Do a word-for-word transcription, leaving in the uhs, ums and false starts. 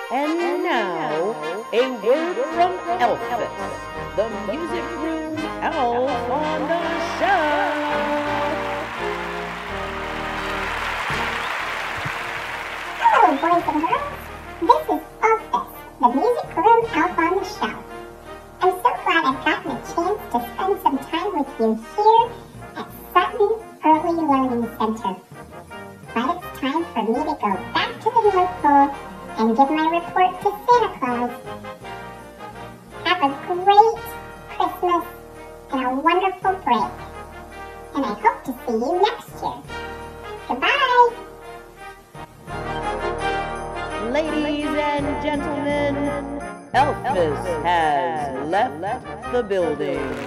And now, a word from Elfis, the music room elf on the shelf. Hello, boys and girls. This is Elfis, the music room elf on the shelf. I'm so glad I've gotten a chance to spend some time with you here at Sutton Early Learning Center. But it's time for me to go back to the North Pole and give my report to Santa Claus. Have a great Christmas and a wonderful break. And I hope to see you next year. Goodbye! Ladies and gentlemen, Elfis has left the building.